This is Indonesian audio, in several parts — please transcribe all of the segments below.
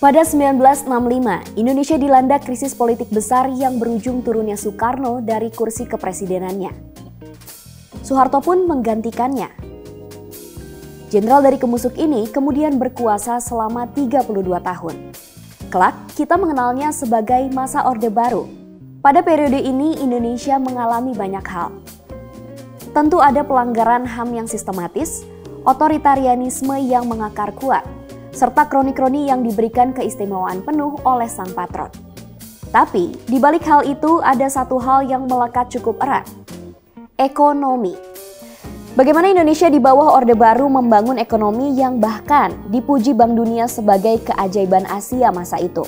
Pada 1965, Indonesia dilanda krisis politik besar yang berujung turunnya Soekarno dari kursi kepresidenannya. Soeharto pun menggantikannya. Jenderal dari kemusuk ini kemudian berkuasa selama 32 tahun. Kelak, kita mengenalnya sebagai masa Orde Baru. Pada periode ini, Indonesia mengalami banyak hal. Tentu ada pelanggaran HAM yang sistematis, otoritarianisme yang mengakar kuat, serta kroni-kroni yang diberikan keistimewaan penuh oleh sang patron. Tapi, di balik hal itu ada satu hal yang melekat cukup erat. Ekonomi. Bagaimana Indonesia di bawah Orde Baru membangun ekonomi yang bahkan dipuji Bank Dunia sebagai keajaiban Asia masa itu.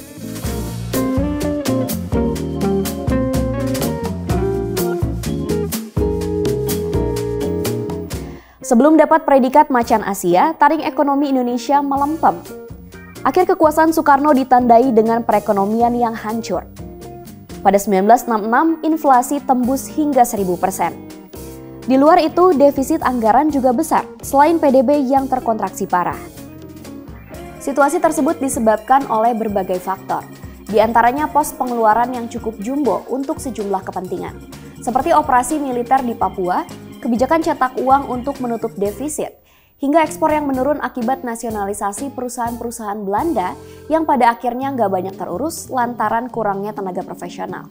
Sebelum dapat predikat macan Asia, taring ekonomi Indonesia melempem. Akhir kekuasaan Soekarno ditandai dengan perekonomian yang hancur. Pada 1966, inflasi tembus hingga 1000%. Di luar itu, defisit anggaran juga besar, selain PDB yang terkontraksi parah. Situasi tersebut disebabkan oleh berbagai faktor, di antaranya pos pengeluaran yang cukup jumbo untuk sejumlah kepentingan, seperti operasi militer di Papua, kebijakan cetak uang untuk menutup defisit, hingga ekspor yang menurun akibat nasionalisasi perusahaan-perusahaan Belanda yang pada akhirnya nggak banyak terurus lantaran kurangnya tenaga profesional.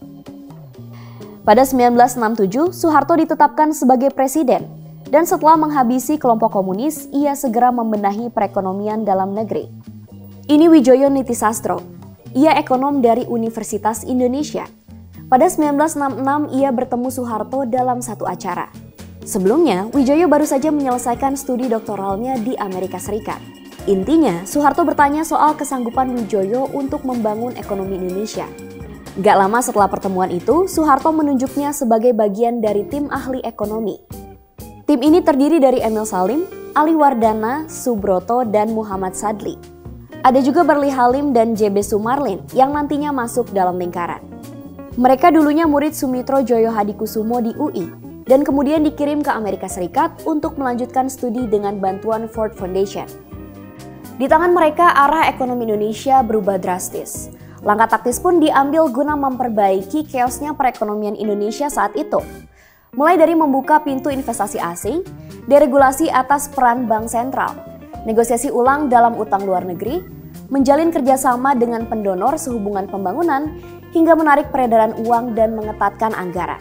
Pada 1967, Soeharto ditetapkan sebagai presiden, dan setelah menghabisi kelompok komunis, ia segera membenahi perekonomian dalam negeri. Ini Widjojo Nitisastro, ia ekonom dari Universitas Indonesia. Pada 1966, ia bertemu Soeharto dalam satu acara. Sebelumnya, Widjojo baru saja menyelesaikan studi doktoralnya di Amerika Serikat. Intinya, Soeharto bertanya soal kesanggupan Widjojo untuk membangun ekonomi Indonesia. Gak lama setelah pertemuan itu, Soeharto menunjuknya sebagai bagian dari tim ahli ekonomi. Tim ini terdiri dari Emil Salim, Ali Wardana, Subroto, dan Muhammad Sadli. Ada juga Barli Halim dan JB Sumarlin yang nantinya masuk dalam lingkaran. Mereka dulunya murid Sumitro Joyo Hadikusumo di UI, dan kemudian dikirim ke Amerika Serikat untuk melanjutkan studi dengan bantuan Ford Foundation. Di tangan mereka, arah ekonomi Indonesia berubah drastis. Langkah taktis pun diambil guna memperbaiki keosnya perekonomian Indonesia saat itu. Mulai dari membuka pintu investasi asing, deregulasi atas peran bank sentral, negosiasi ulang dalam utang luar negeri, menjalin kerjasama dengan pendonor sehubungan pembangunan, hingga menarik peredaran uang dan mengetatkan anggaran.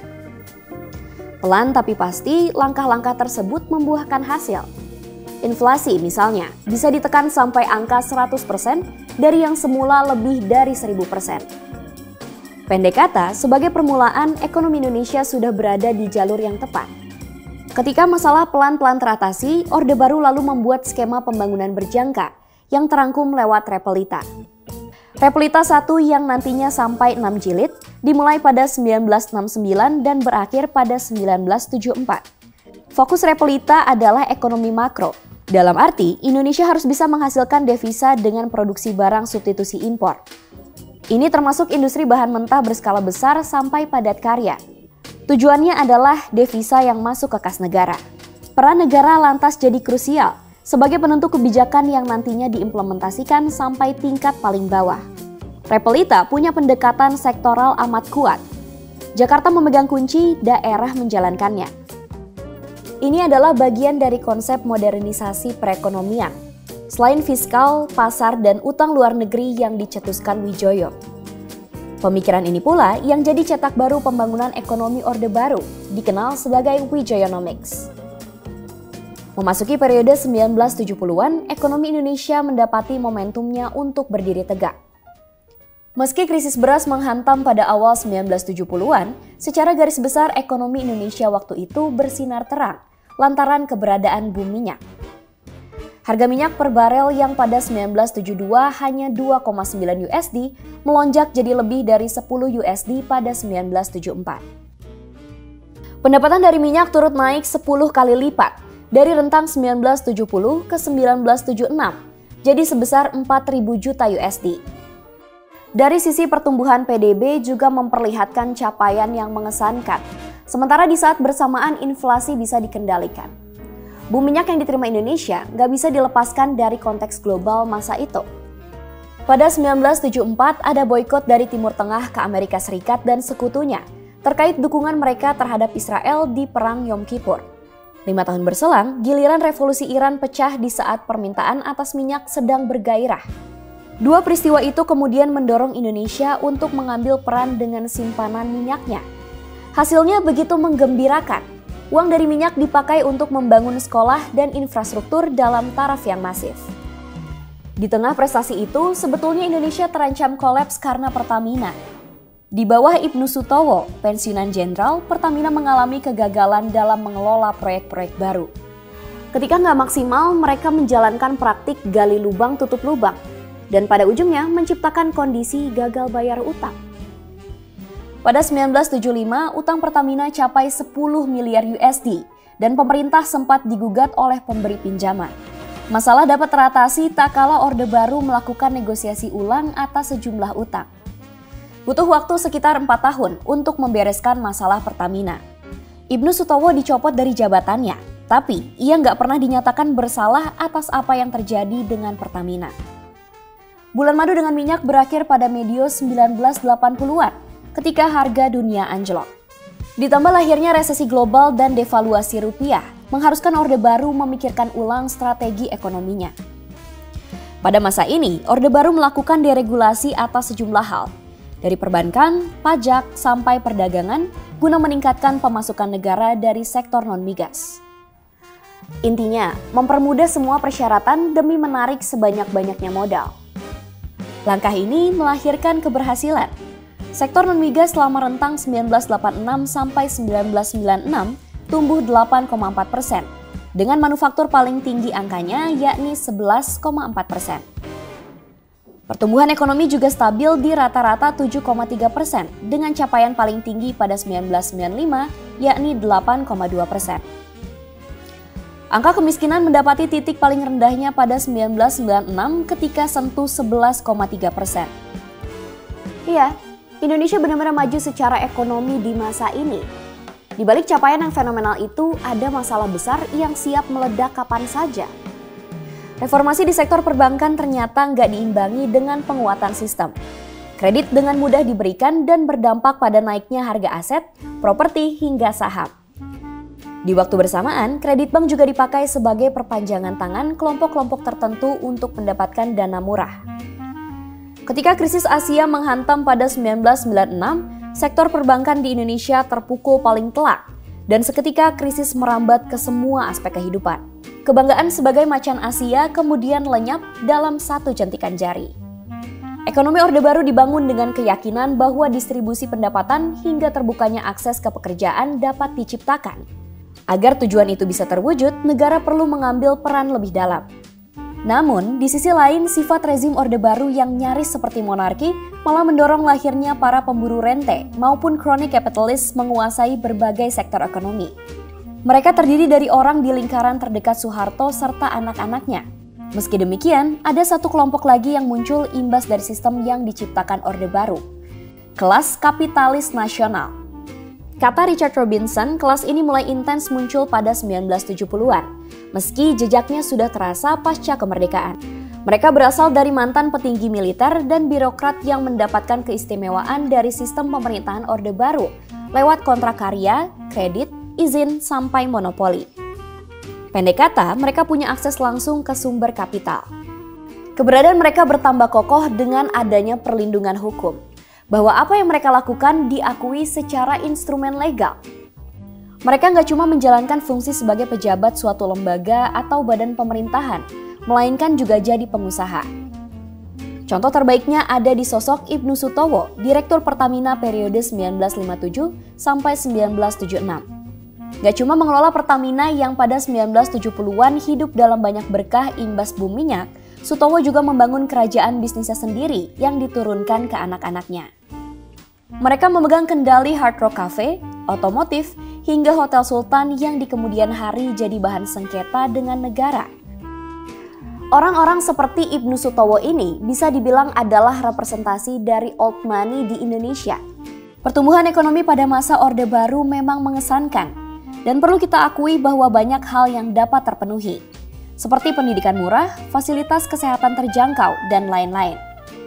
Pelan tapi pasti, langkah-langkah tersebut membuahkan hasil. Inflasi misalnya bisa ditekan sampai angka 100% dari yang semula lebih dari 1000%. Pendek kata, sebagai permulaan, ekonomi Indonesia sudah berada di jalur yang tepat. Ketika masalah pelan-pelan teratasi, Orde Baru lalu membuat skema pembangunan berjangka yang terangkum lewat Repelita. Repelita 1 yang nantinya sampai 6 jilid, dimulai pada 1969 dan berakhir pada 1974. Fokus Repelita adalah ekonomi makro. Dalam arti, Indonesia harus bisa menghasilkan devisa dengan produksi barang substitusi impor. Ini termasuk industri bahan mentah berskala besar sampai padat karya. Tujuannya adalah devisa yang masuk ke kas negara. Peran negara lantas jadi krusial sebagai penentu kebijakan yang nantinya diimplementasikan sampai tingkat paling bawah. Repelita punya pendekatan sektoral amat kuat. Jakarta memegang kunci, daerah menjalankannya. Ini adalah bagian dari konsep modernisasi perekonomian. Selain fiskal, pasar, dan utang luar negeri yang dicetuskan Widjojo. Pemikiran ini pula yang jadi cetak baru pembangunan ekonomi Orde Baru, dikenal sebagai Widjojonomics. Memasuki periode 1970-an, ekonomi Indonesia mendapati momentumnya untuk berdiri tegak. Meski krisis beras menghantam pada awal 1970-an, secara garis besar ekonomi Indonesia waktu itu bersinar terang lantaran keberadaan boom minyak. Harga minyak per barel yang pada 1972 hanya 2,9 USD melonjak jadi lebih dari 10 USD pada 1974. Pendapatan dari minyak turut naik 10 kali lipat dari rentang 1970 ke 1976, jadi sebesar 4.000 juta USD. Dari sisi pertumbuhan PDB juga memperlihatkan capaian yang mengesankan, sementara di saat bersamaan inflasi bisa dikendalikan. Boom minyak yang diterima Indonesia nggak bisa dilepaskan dari konteks global masa itu. Pada 1974 ada boikot dari Timur Tengah ke Amerika Serikat dan sekutunya terkait dukungan mereka terhadap Israel di Perang Yom Kippur. 5 tahun berselang, giliran revolusi Iran pecah di saat permintaan atas minyak sedang bergairah. Dua peristiwa itu kemudian mendorong Indonesia untuk mengambil peran dengan simpanan minyaknya. Hasilnya begitu menggembirakan. Uang dari minyak dipakai untuk membangun sekolah dan infrastruktur dalam taraf yang masif. Di tengah prestasi itu, sebetulnya Indonesia terancam kolaps karena Pertamina. Di bawah Ibnu Sutowo, pensiunan jenderal, Pertamina mengalami kegagalan dalam mengelola proyek-proyek baru. Ketika nggak maksimal, mereka menjalankan praktik gali lubang tutup lubang, dan pada ujungnya menciptakan kondisi gagal bayar utang. Pada 1975, utang Pertamina capai 10 miliar USD, dan pemerintah sempat digugat oleh pemberi pinjaman. Masalah dapat teratasi tak kala Orde Baru melakukan negosiasi ulang atas sejumlah utang. Butuh waktu sekitar 4 tahun untuk membereskan masalah Pertamina. Ibnu Sutowo dicopot dari jabatannya, tapi ia nggak pernah dinyatakan bersalah atas apa yang terjadi dengan Pertamina. Bulan madu dengan minyak berakhir pada medio 1980-an ketika harga dunia anjlok. Ditambah lahirnya resesi global dan devaluasi rupiah, mengharuskan Orde Baru memikirkan ulang strategi ekonominya. Pada masa ini, Orde Baru melakukan deregulasi atas sejumlah hal, dari perbankan, pajak, sampai perdagangan, guna meningkatkan pemasukan negara dari sektor non-migas. Intinya, mempermudah semua persyaratan demi menarik sebanyak-banyaknya modal. Langkah ini melahirkan keberhasilan. Sektor non-migas selama rentang 1986 sampai 1996 tumbuh 8,4%, dengan manufaktur paling tinggi angkanya yakni 11,4%. Pertumbuhan ekonomi juga stabil di rata-rata 7,3%, dengan capaian paling tinggi pada 1995 yakni 8,2%. Angka kemiskinan mendapati titik paling rendahnya pada 1996 ketika sentuh 11,3%. Iya, Indonesia benar-benar maju secara ekonomi di masa ini. Di balik capaian yang fenomenal itu, ada masalah besar yang siap meledak kapan saja. Reformasi di sektor perbankan ternyata nggak diimbangi dengan penguatan sistem. Kredit dengan mudah diberikan dan berdampak pada naiknya harga aset, properti, hingga saham. Di waktu bersamaan, kredit bank juga dipakai sebagai perpanjangan tangan kelompok-kelompok tertentu untuk mendapatkan dana murah. Ketika krisis Asia menghantam pada 1996, sektor perbankan di Indonesia terpukul paling telak, dan seketika krisis merambat ke semua aspek kehidupan. Kebanggaan sebagai macan Asia kemudian lenyap dalam satu jentikan jari. Ekonomi Orde Baru dibangun dengan keyakinan bahwa distribusi pendapatan hingga terbukanya akses ke pekerjaan dapat diciptakan. Agar tujuan itu bisa terwujud, negara perlu mengambil peran lebih dalam. Namun, di sisi lain, sifat rezim Orde Baru yang nyaris seperti monarki malah mendorong lahirnya para pemburu rente maupun crony capitalists menguasai berbagai sektor ekonomi. Mereka terdiri dari orang di lingkaran terdekat Soeharto serta anak-anaknya. Meski demikian, ada satu kelompok lagi yang muncul imbas dari sistem yang diciptakan Orde Baru. Kelas kapitalis nasional. Kata Richard Robinson, kelas ini mulai intens muncul pada 1970-an, meski jejaknya sudah terasa pasca kemerdekaan. Mereka berasal dari mantan petinggi militer dan birokrat yang mendapatkan keistimewaan dari sistem pemerintahan Orde Baru lewat kontrak karya, kredit, izin, sampai monopoli. Pendek kata, mereka punya akses langsung ke sumber kapital. Keberadaan mereka bertambah kokoh dengan adanya perlindungan hukum, bahwa apa yang mereka lakukan diakui secara instrumen legal. Mereka nggak cuma menjalankan fungsi sebagai pejabat suatu lembaga atau badan pemerintahan, melainkan juga jadi pengusaha. Contoh terbaiknya ada di sosok Ibnu Sutowo, Direktur Pertamina periode 1957 sampai 1976. Gak cuma mengelola Pertamina yang pada 1970-an hidup dalam banyak berkah imbas boom minyak, Sutowo juga membangun kerajaan bisnisnya sendiri yang diturunkan ke anak-anaknya. Mereka memegang kendali Hard Rock Cafe, otomotif, hingga Hotel Sultan yang di kemudian hari jadi bahan sengketa dengan negara. Orang-orang seperti Ibnu Sutowo ini bisa dibilang adalah representasi dari old money di Indonesia. Pertumbuhan ekonomi pada masa Orde Baru memang mengesankan, dan perlu kita akui bahwa banyak hal yang dapat terpenuhi, seperti pendidikan murah, fasilitas kesehatan terjangkau, dan lain-lain.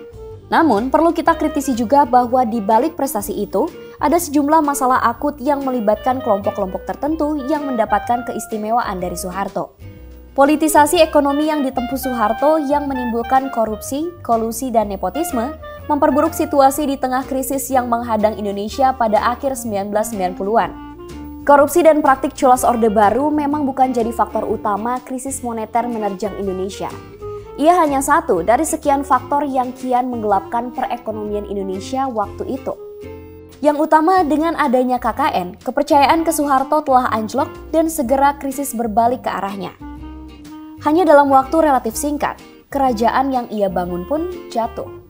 Namun, perlu kita kritisi juga bahwa di balik prestasi itu, ada sejumlah masalah akut yang melibatkan kelompok-kelompok tertentu yang mendapatkan keistimewaan dari Soeharto. Politisasi ekonomi yang ditempuh Soeharto yang menimbulkan korupsi, kolusi, dan nepotisme memperburuk situasi di tengah krisis yang menghadang Indonesia pada akhir 1990-an. Korupsi dan praktik culas Orde Baru memang bukan jadi faktor utama krisis moneter menerjang Indonesia. Ia hanya satu dari sekian faktor yang kian menggelapkan perekonomian Indonesia waktu itu. Yang utama, dengan adanya KKN, kepercayaan ke Soeharto telah anjlok dan segera krisis berbalik ke arahnya. Hanya dalam waktu relatif singkat, kerajaan yang ia bangun pun jatuh.